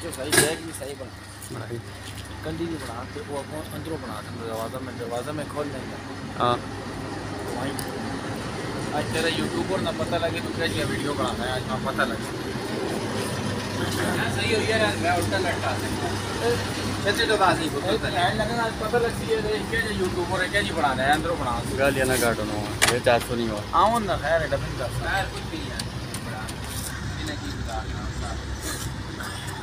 जो सही बैग भी सही बना कंडी भी बना के वो अंदरों बना के दरवाज़ा में खोल लेंगे। हाँ तो वहीं आज तेरा यूट्यूबर ना पता लगे तो क्या वीडियो बनाना है आज ना पता लगे सही हो यार मैं उल्टा लटका कैसे तो बात नहीं बोलता लाइन लगना आज पता लगती है क्या यूट्यूबर है क्या जी बनाना है अंदरों बना गालियाँ ना काटो ना ये 400 नहीं हो आओ ना खैर डबिंग का खैर कुछ भी है बड़ा इन्हें की बता